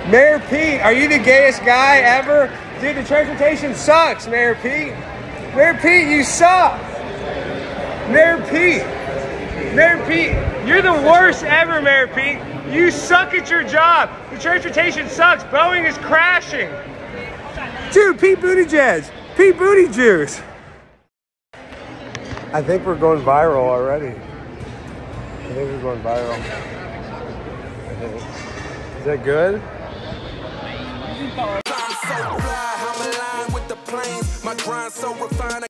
Mayor Pete, are you the gayest guy ever? Dude, the transportation sucks, Mayor Pete. Mayor Pete, you suck. Mayor Pete. Mayor Pete, you're the worst ever, Mayor Pete. You suck at your job. The transportation sucks. Boeing is crashing. Dude, Pete Buttigieg. Pete Booty Juice. I think we're going viral already. I think we're going viral. I think. Is that good? I'm so fly, I'm aligned with the planes. My grind so refined.